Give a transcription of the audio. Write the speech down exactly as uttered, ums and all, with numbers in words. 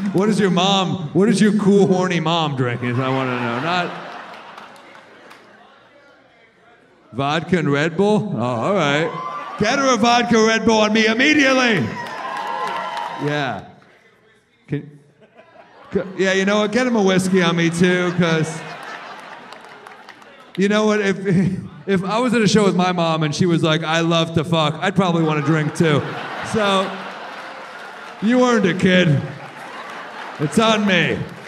what does your mom, what does your cool, horny mom drink? Is I want to know. Not vodka and Red Bull? Oh, all right. Get her a vodka Red Bull on me immediately. Yeah. Can, yeah, you know what? Get him a whiskey on me too, because you know what? If if I was at a show with my mom and she was like, "I love to fuck," I'd probably want to drink too. So you earned it, kid. It's on me.